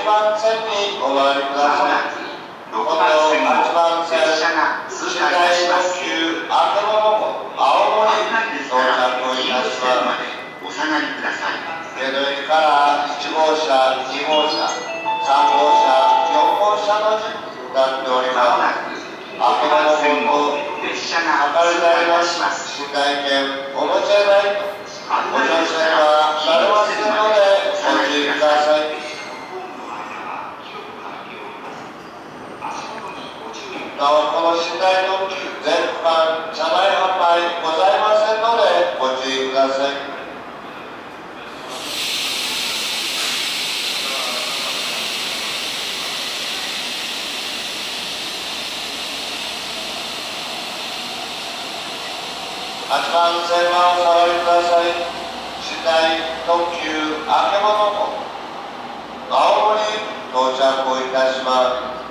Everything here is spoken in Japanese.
番線にお回りください。 6番線の 8番線、 列車が通過いたします。 あけぼの湖、青森に到着いたします。 お下がりください。 江戸駅から1号車、2号車、3号車、4号車の順になっております。あけぼの湖と列車が明るくなりましす。 ます市内券お持ちでないと。ご乗車はされませんのでご注意ください。なおこの寝台特急全区間車内販売ございませんのでご注意ください。8番線はお下がりください。寝台特急あけぼの湖、青森に到着をいたします。